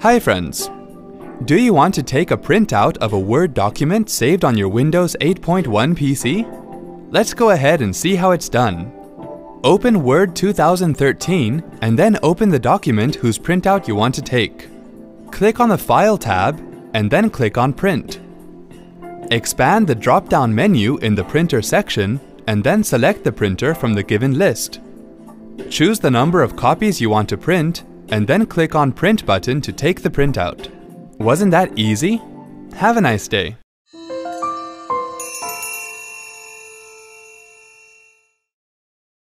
Hi friends! Do you want to take a printout of a Word document saved on your Windows 8.1 PC? Let's go ahead and see how it's done. Open Word 2013 and then open the document whose printout you want to take. Click on the File tab and then click on Print. Expand the drop-down menu in the Printer section and then select the printer from the given list. Choose the number of copies you want to print and then click on Print button to take the printout. Wasn't that easy? Have a nice day!